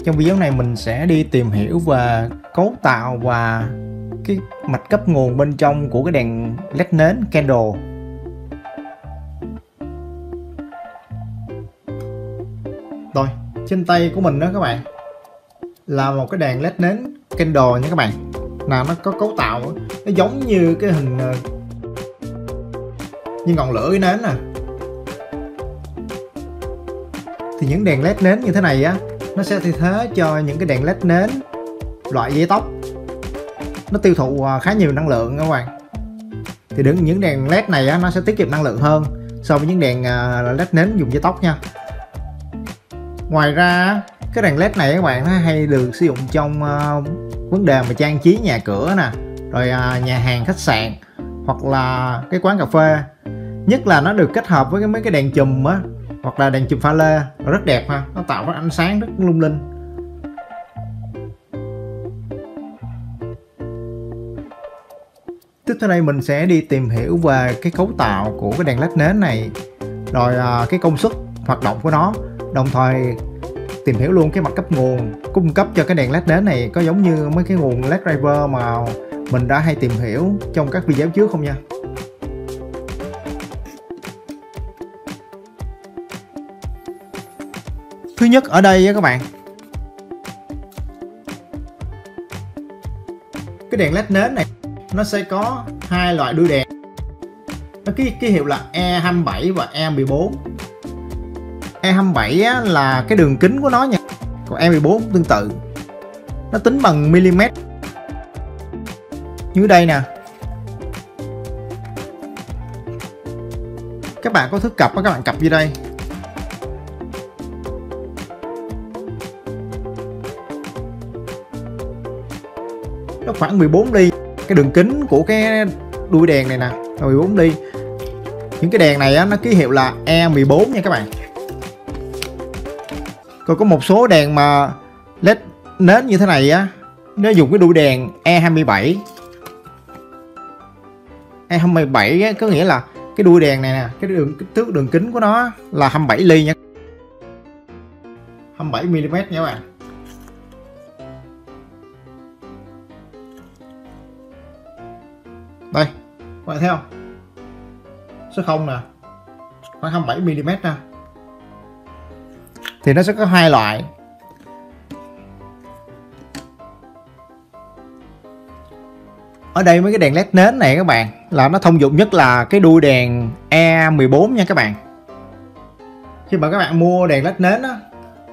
Trong video này mình sẽ đi tìm hiểu về cấu tạo và cái mạch cấp nguồn bên trong của cái đèn led nến candle. Rồi, trên tay của mình đó các bạn là một cái đèn led nến candle nha các bạn. Là nó có cấu tạo nó giống như cái hình như ngọn lửa cái nến nè. Thì những đèn led nến như thế này á, nó sẽ thay thế cho những cái đèn led nến loại dây tóc. Nó tiêu thụ khá nhiều năng lượng các bạn. Thì những đèn led này á, nó sẽ tiết kiệm năng lượng hơn so với những đèn led nến dùng dây tóc nha. Ngoài ra cái đèn led này các bạn, nó hay được sử dụng trong vấn đề mà trang trí nhà cửa nè, rồi nhà hàng khách sạn hoặc là cái quán cà phê. Nhất là nó được kết hợp với mấy cái đèn chùm á, hoặc là đèn chùm pha lê, rất đẹp ha, nó tạo ra ánh sáng rất lung linh. Tiếp theo đây mình sẽ đi tìm hiểu về cái cấu tạo của cái đèn led nến này, rồi cái công suất hoạt động của nó, đồng thời tìm hiểu luôn cái mạch cấp nguồn cung cấp cho cái đèn led nến này có giống như mấy cái nguồn led driver mà mình đã hay tìm hiểu trong các video trước không nha. Thứ nhất ở đây các bạn, cái đèn led nến này nó sẽ có hai loại đuôi đèn. Nó ký hiệu là E27 và E14. E27 á, là cái đường kính của nó nha. Còn E14 tương tự. Nó tính bằng mm. Như đây nè. Các bạn có thước cặp á, các bạn cặp như đây. Nó khoảng 14 ly. Cái đường kính của cái đuôi đèn này nè là 14 ly. Những cái đèn này á, nó ký hiệu là E14 nha các bạn. Còn có một số đèn mà led nến như thế này á, nó dùng cái đuôi đèn E27. E27 á, có nghĩa là cái đuôi đèn này nè, cái đường kính của nó là 27 ly nha. 27 mm nha các bạn. Đây, các bạn thấy không? Số 0 nè, khoảng 27 mm nè. Thì nó sẽ có hai loại. Ở đây mấy cái đèn led nến này các bạn, là nó thông dụng nhất là cái đuôi đèn E14 nha các bạn. Khi mà các bạn mua đèn led nến á,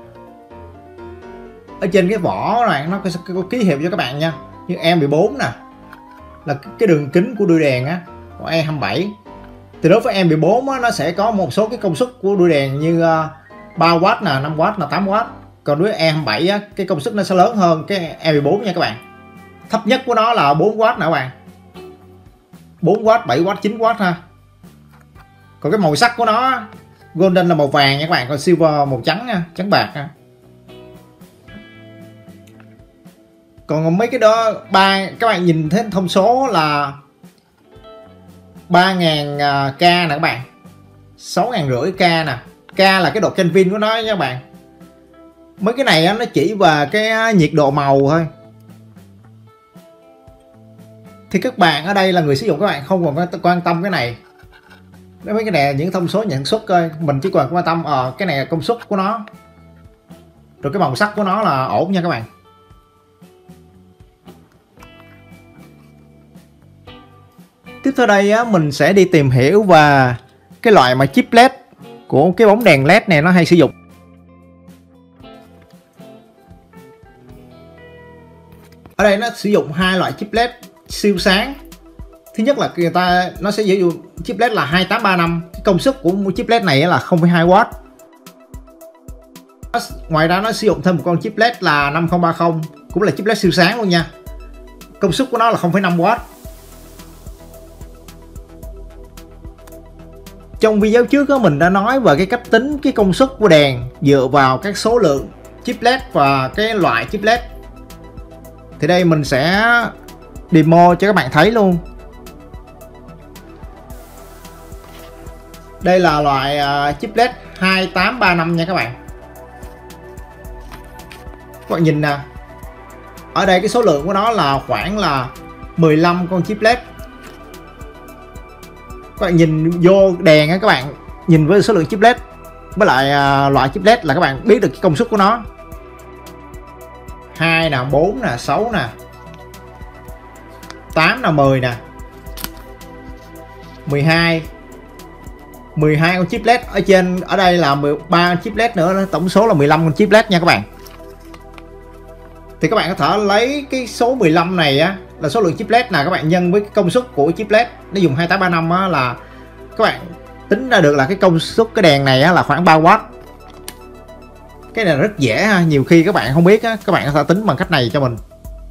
ở trên cái vỏ này nó có ký hiệu cho các bạn nha. Như E14 nè là cái đường kính của đuôi đèn á, còn E27 thì đối với E14 á, nó sẽ có một số cái công suất của đuôi đèn như 3W nè, 5W nè, 8W. Còn đối với E27 á, cái công suất nó sẽ lớn hơn cái E14 nha các bạn. Thấp nhất của nó là 4W nè các bạn. 4W, 7W, 9W ha. Còn cái màu sắc của nó, golden là màu vàng nha các bạn, còn silver màu trắng nha, trắng bạc ha. Còn mấy cái đó các bạn nhìn thấy thông số là 3000K nè các bạn, 6500K nè. K là cái độ Kelvin của nó nha các bạn. Mấy cái này nó chỉ về cái nhiệt độ màu thôi. Thì các bạn ở đây là người sử dụng, các bạn không còn quan tâm cái này. Mấy cái này những thông số nhận suất coi, mình chỉ còn quan tâm cái này là công suất của nó, rồi cái màu sắc của nó là ổn nha các bạn. Tiếp theo đây á, mình sẽ đi tìm hiểu về cái loại mà chip led của cái bóng đèn led này nó hay sử dụng. Ở đây nó sử dụng hai loại chip led siêu sáng. Thứ nhất là nó sẽ sử dụng chip led là 2835. Cái công suất của chip led này là 0,2W. Ngoài ra nó sử dụng thêm một con chip led là 5030, cũng là chip led siêu sáng luôn nha. Công suất của nó là 0,5W. Trong video trước đó, mình đã nói về cái cách tính cái công suất của đèn dựa vào các số lượng chip led và cái loại chip led. Thì đây mình sẽ demo cho các bạn thấy luôn. Đây là loại chip led 2835 nha các bạn. Các bạn nhìn nè, ở đây cái số lượng của nó là khoảng là 15 con chiplet. Các bạn nhìn vô đèn á, các bạn nhìn với số lượng chiplet với lại loại chiplet là các bạn biết được cái công suất của nó. 2 nè, 4 nè, 6 nè, 8 nè, 10 nè, 12 con chiplet. Ở trên ở đây là 13 chiplet nữa, tổng số là 15 con chiplet nha các bạn. Thì các bạn có thể lấy cái số 15 này á là số lượng chiplet là các bạn nhân với cái công suất của chiplet, nó dùng 2835 á, là các bạn tính ra được là cái công suất cái đèn này á là khoảng 3W. Cái này rất dễ ha, nhiều khi các bạn không biết á, các bạn có thể tính bằng cách này cho mình.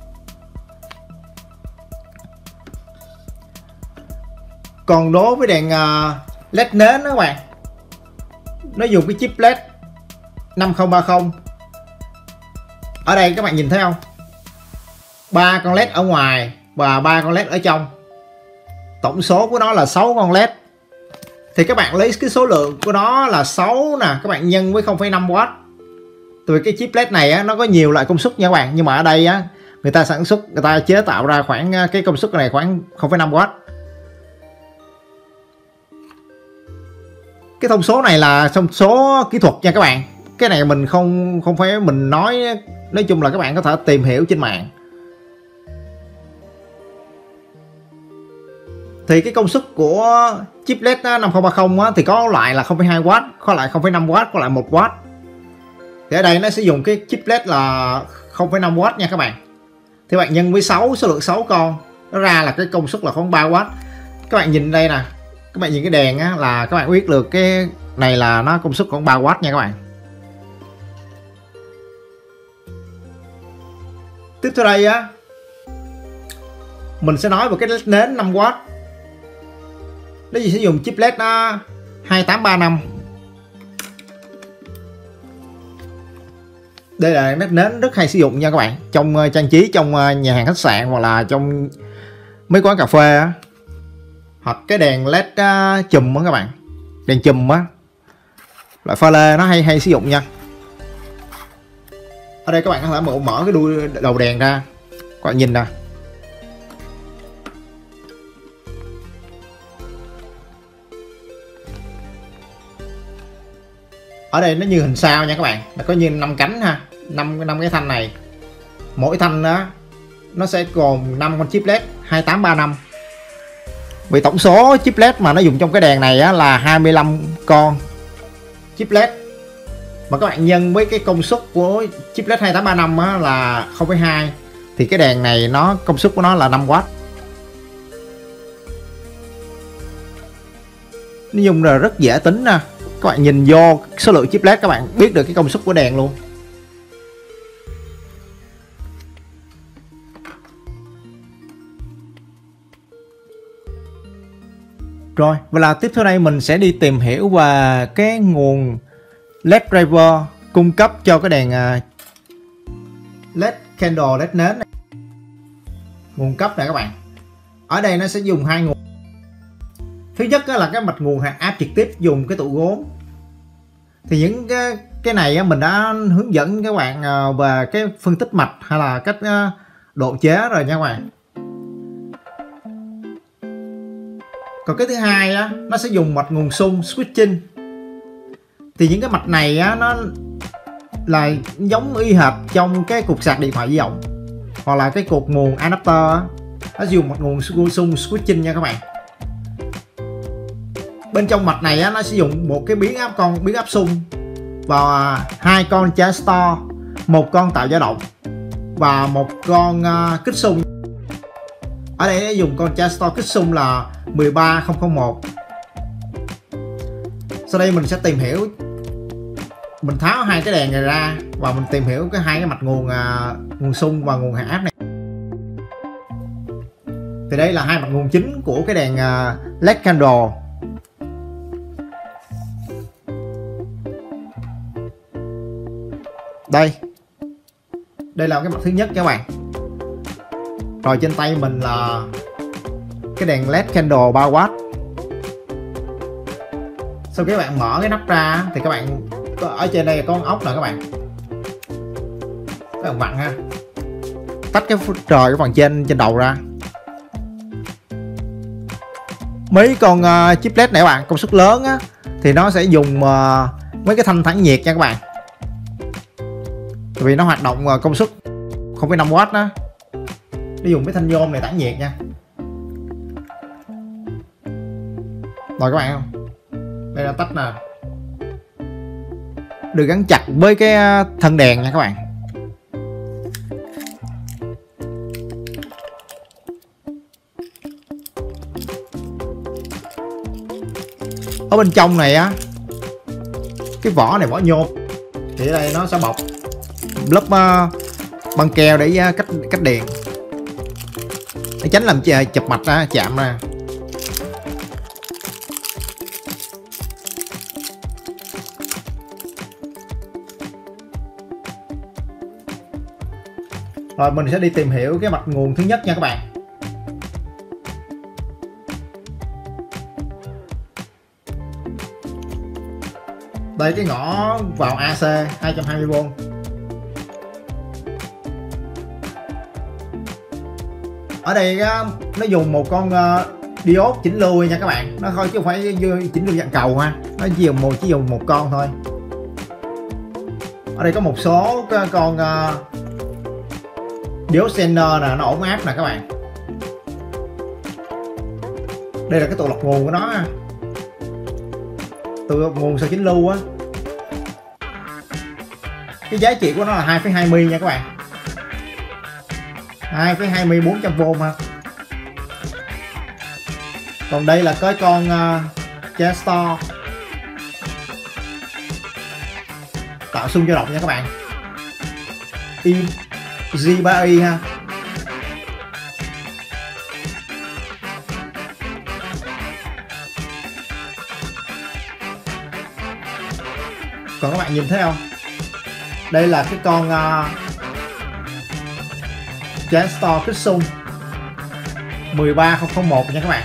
Còn đối với đèn led nến đó các bạn, nó dùng cái chiplet 5030. Ở đây các bạn nhìn thấy không, 3 con led ở ngoài và 3 con led ở trong, tổng số của nó là 6 con led. Thì các bạn lấy cái số lượng của nó là 6 nè, các bạn nhân với 0,5W. Từ cái chiplet này á, nó có nhiều loại công suất nha các bạn, nhưng mà ở đây á, người ta sản xuất, người ta chế tạo ra khoảng cái công suất này khoảng 0,5W. Cái thông số này là thông số kỹ thuật nha các bạn, cái này mình không phải mình nói chung là các bạn có thể tìm hiểu trên mạng. Thì cái công suất của chiplet 5030 á, thì có loại là 0,2W, có loại 0,5W, có loại 1W. Thì ở đây nó sẽ dùng cái chiplet là 0,5W nha các bạn. Thì bạn nhân với 6, số lượng 6 con, nó ra là cái công suất là khoảng 3W. Các bạn nhìn đây nè, các bạn nhìn cái đèn á, là các bạn biết được cái này là nó công suất khoảng 3W nha các bạn. Tiếp theo đây á, mình sẽ nói về cái led nến 5W. Nó sẽ dùng chiplet 2835. Đây là led nến rất hay sử dụng nha các bạn, trong trang trí trong nhà hàng khách sạn hoặc là trong mấy quán cà phê á. Hoặc cái đèn led chùm á các bạn, đèn chùm á, loại pha lê nó hay sử dụng nha. Ở đây các bạn có thể mở cái đuôi đầu đèn ra, các bạn nhìn nè. Ở đây nó như hình sao nha các bạn, nó có như 5 cánh ha, 5 cái thanh này. Mỗi thanh đó nó sẽ gồm 5 con chiplet 2835. Vì tổng số chiplet mà nó dùng trong cái đèn này á, là 25 con chiplet. Mà các bạn nhân với cái công suất của chiplet 2835 á, là 0,2 thì cái đèn này nó công suất của nó là 5W. Nói chung là rất dễ tính nè. Các bạn nhìn vô số lượng chiplet các bạn biết được cái công suất của đèn luôn. Rồi, và là tiếp theo đây mình sẽ đi tìm hiểu về cái nguồn LED driver cung cấp cho cái đèn LED candle, LED nến này. Nguồn cấp này các bạn. Ở đây nó sẽ dùng hai nguồn. Thứ nhất là cái mạch nguồn hạt áp trực tiếp dùng cái tụ gốm. Thì những cái này mình đã hướng dẫn các bạn về cái phân tích mạch hay là cách độ chế rồi nha các bạn. Còn cái thứ hai á, nó sẽ dùng mạch nguồn xung switching. Thì những cái mạch này á, nó là giống y hệt trong cái cục sạc điện thoại di động hoặc là cái cục nguồn adapter á, nó dùng mạch nguồn xung switching nha các bạn. Bên trong mạch này á, nó sẽ dùng một cái biến áp xung và hai con transistor, một con tạo dao động và một con kích xung. Ở đây nó dùng con transistor kích xung là 13001. Sau đây mình sẽ tìm hiểu, mình tháo hai cái đèn này ra và mình tìm hiểu hai cái mạch nguồn xung và nguồn hạt áp này. Thì đây là hai mạch nguồn chính của cái đèn LED candle. Đây là cái mặt thứ nhất các bạn. Rồi trên tay mình là cái đèn LED candle 3W. Sau khi các bạn mở cái nắp ra thì các bạn ở trên đây có con ốc nè các bạn. cái phần vặn ha, tách cái trời cái phần trên đầu ra. Mấy con chiplet này các bạn, công suất lớn á thì nó sẽ dùng mấy cái thanh tản nhiệt nha các bạn, vì nó hoạt động công suất 0,5W đó, nó dùng cái thanh nhôm này tản nhiệt nha. Rồi các bạn không, đây là tách nè, được gắn chặt với cái thân đèn nha các bạn. Ở bên trong này á, cái vỏ này vỏ nhôm thì ở đây nó sẽ bọc lớp băng keo để cách điện, để tránh làm chụp mạch ra chạm ra. Rồi mình sẽ đi tìm hiểu cái mạch nguồn thứ nhất nha các bạn. Đây cái ngõ vào AC 220V. Ở đây nó dùng một con diode chỉnh lưu nha các bạn, nó thôi chứ không phải chỉnh lưu dạng cầu ha, nó chỉ dùng một con thôi. Ở đây có một số con diode sender nè, nó ổn áp nè các bạn. Đây là cái tụ lọc nguồn của nó, tụ lọc nguồn sao chỉnh lưu á. Cái giá trị của nó là 2,20 nha các bạn, 2,20 400V ha. Còn đây là cái con Gestor tạo xung dao động nha các bạn, G3i ha. Còn các bạn nhìn thấy không, đây là cái con Gestor kích xung 13001 nha các bạn.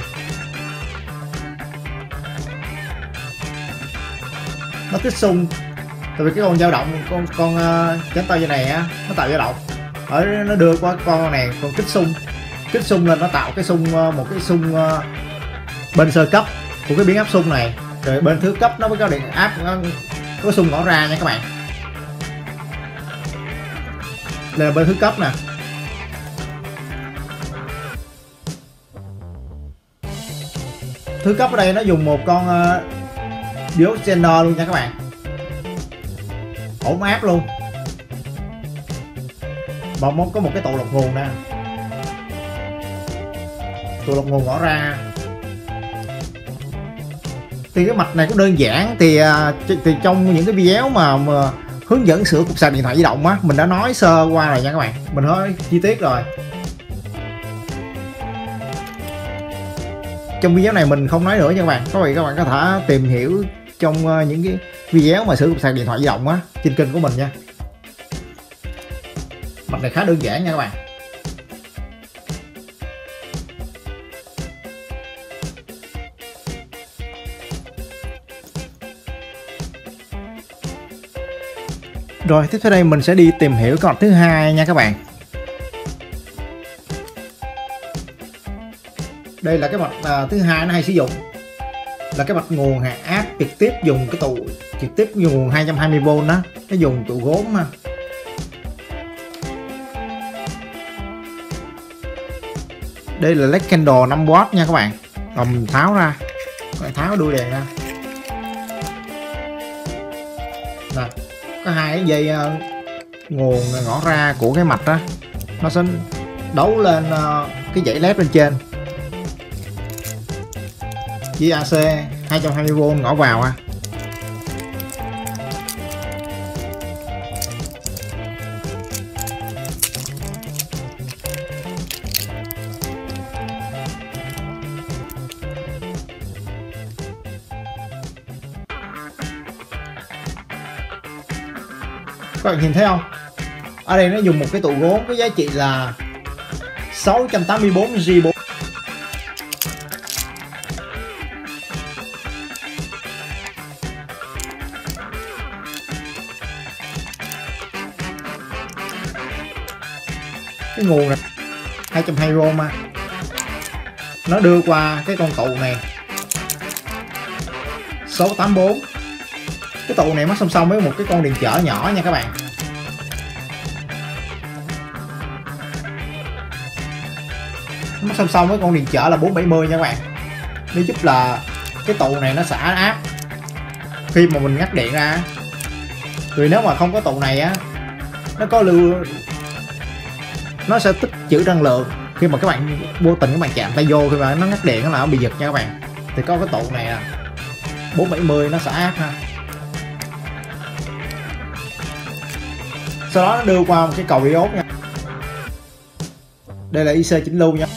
Nó kích xung tại vì cái con dao động, con Gestor như này á, nó tạo dao động, ở nó đưa qua con này, còn kích xung lên nó tạo cái xung, một cái xung bên sơ cấp của cái biến áp xung này, rồi bên thứ cấp nó mới có điện áp, có xung ngõ ra nha các bạn. Đây là bên thứ cấp nè. Thứ cấp ở đây nó dùng một con diode sender luôn nha các bạn, ổn áp luôn. Và có một cái tụ lọc nguồn nè, tụ lọc nguồn ngõ ra. Thì cái mạch này cũng đơn giản, thì trong những cái video mà hướng dẫn sửa cục sạc điện thoại di động á, mình đã nói sơ qua rồi nha các bạn, mình nói chi tiết rồi. Trong video này mình không nói nữa nha các bạn, các bạn có thể tìm hiểu trong những cái video mà sửa cục sạc điện thoại di động á trên kênh của mình nha. Mạch này khá đơn giản nha các bạn. Rồi tiếp theo đây mình sẽ đi tìm hiểu cái mạch thứ hai nha các bạn. Đây là cái mạch thứ hai nó hay sử dụng, là cái mạch nguồn hạ áp trực tiếp, dùng cái tụ trực tiếp nguồn 220V đó, nó dùng tụ gốm ha. Đây là LED candle 5W nha các bạn. Rồi mình tháo ra, tháo đuôi đèn ra nè, có hai cái dây nguồn ngõ ra của cái mạch đó, nó sẽ đấu lên cái dãy led bên trên với AC 220V ngõ vào ha. Các bạn nhìn thấy không? Ở đây nó dùng một cái tụ gốm có giá trị là 684G4. cái nguồn này 220 mà nó đưa qua cái con tụ này số 84. Cái tụ này mắc song song với một cái con điện trở nhỏ nha các bạn. Nó song song với con điện trở là 470 nha các bạn. Nó giúp là cái tụ này nó xả áp khi mà mình ngắt điện ra. Vì nếu mà không có tụ này á, nó có lưu, nó sẽ tích trữ năng lượng khi mà các bạn vô tình các bạn chạm tay vô, khi mà nó ngắt điện nó là bị giật nha các bạn. Thì có cái tụ này là 470 nó xả áp ha. Sau đó nó đưa qua một cái cầu iốt nha. Đây là IC chỉnh lưu nha.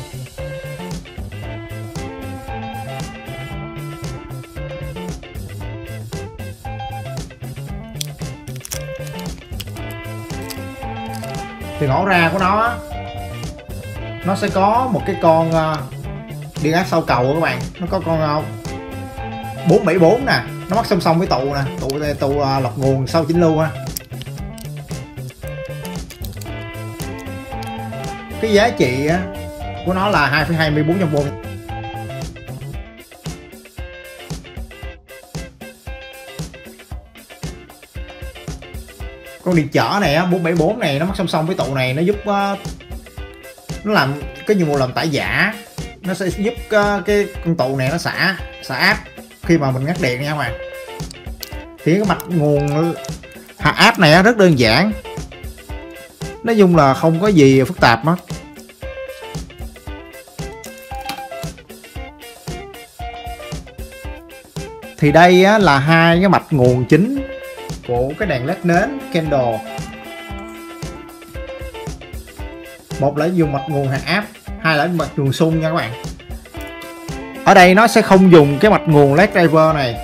Thì ngõ ra của nó sẽ có một cái con điện áp sau cầu các bạn. Nó có con 474 nè, nó mắc song song với tụ nè, tụ lọc nguồn sau chỉnh lưu ha. Cái giá trị của nó là 2,24V. Con điện trở này 474 này nó mắc song song với tụ này, nó giúp nó làm cái nhiệm vụ làm tải giả. Nó sẽ giúp cái con tụ này nó xả áp khi mà mình ngắt điện nha các bạn. Thì cái mạch nguồn hạ áp này rất đơn giản, nói chung là không có gì phức tạp hết. Thì đây là hai cái mạch nguồn chính của cái đèn led nến candle. Một là dùng mạch nguồn hạ áp, hai là mạch nguồn xung nha các bạn. Ở đây nó sẽ không dùng cái mạch nguồn led driver này,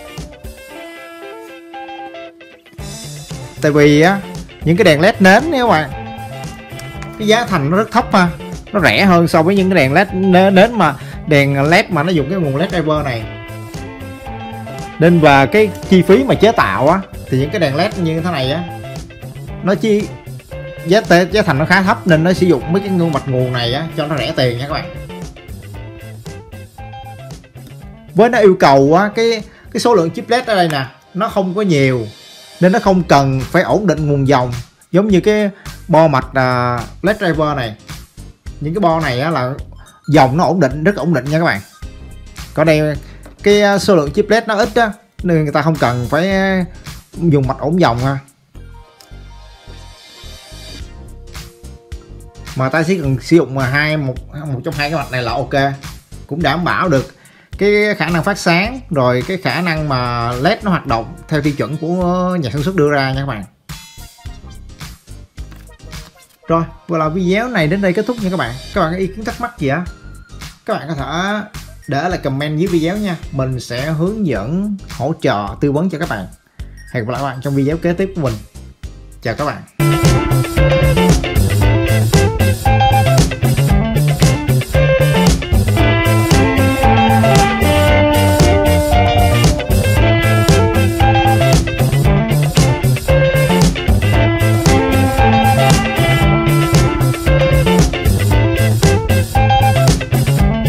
tại vì những cái đèn led nến nha các bạn, cái giá thành nó rất thấp ha, nó rẻ hơn so với những cái đèn led nến mà đèn led mà nó dùng cái nguồn led driver này. Nên và cái chi phí mà chế tạo thì những cái đèn led như thế này nó giá thành nó khá thấp, nên nó sử dụng mấy cái mạch nguồn này cho nó rẻ tiền nha các bạn. Với nó yêu cầu cái số lượng chip led ở đây nè nó không có nhiều, nên nó không cần phải ổn định nguồn dòng giống như cái bo mạch led driver này. Những cái bo này là dòng nó ổn định, rất ổn định nha các bạn. Còn đây cái số lượng chip led nó ít nên người ta không cần phải dùng mạch ổn dòng ha, mà ta chỉ cần sử dụng một trong hai cái mạch này là ok, cũng đảm bảo được cái khả năng phát sáng rồi cái khả năng mà led nó hoạt động theo tiêu chuẩn của nhà sản xuất đưa ra nha các bạn. Rồi, và là video này đến đây kết thúc nha các bạn. Các bạn có ý kiến thắc mắc gì các bạn có thể để lại comment dưới video nha, mình sẽ hướng dẫn hỗ trợ tư vấn cho các bạn. Hẹn gặp lại các bạn trong video kế tiếp của mình. Chào các bạn.